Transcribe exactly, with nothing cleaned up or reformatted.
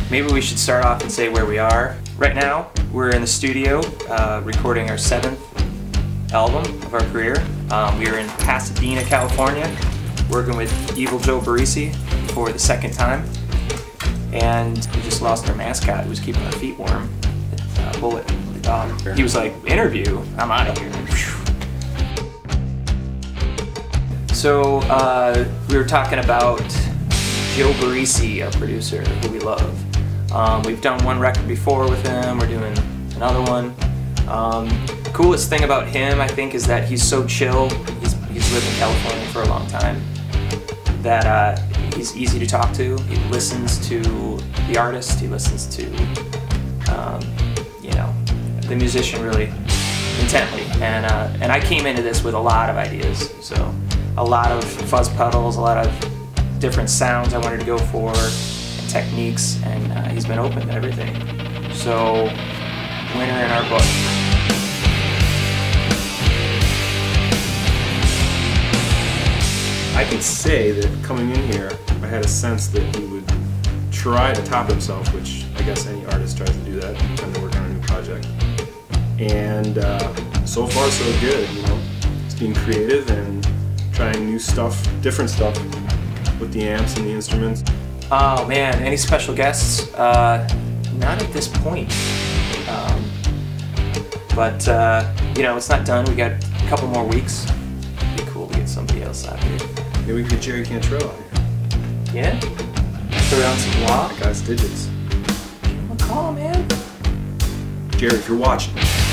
Maybe we should start off and say where we are. Right now, we're in the studio uh, recording our seventh album of our career. Um, we are in Pasadena, California, working with Evil Joe Barresi for the second time. And we just lost our mascot who was keeping our feet warm. Uh, Bullet, the dog. He was like, interview, I'm out of here. So uh, we were talking about Joe Barresi, our producer, who we love. Um, we've done one record before with him, we're doing another one. Um, coolest thing about him, I think, is that he's so chill. He's, he's lived in California for a long time. That uh, he's easy to talk to. He listens to the artist, he listens to, um, you know, the musician really intently. And, uh, and I came into this with a lot of ideas. So a lot of fuzz pedals, a lot of different sounds I wanted to go for, and techniques, and uh, he's been open to everything. So, winner in our book. I can say that coming in here, I had a sense that he would try to top himself, which I guess any artist tries to do that when they work on a new project. And uh, so far so good, you know. Just being creative and trying new stuff, different stuff with the amps and the instruments. Oh man, any special guests? Uh, not at this point. Um, but uh, you know, it's not done. We got a couple more weeks. It'd be cool to get somebody else out here. Maybe we could get Jerry Cantrell out here. Yeah? Throw down some wah. That guy's digits. Give him a call, man. Jerry, if you're watching.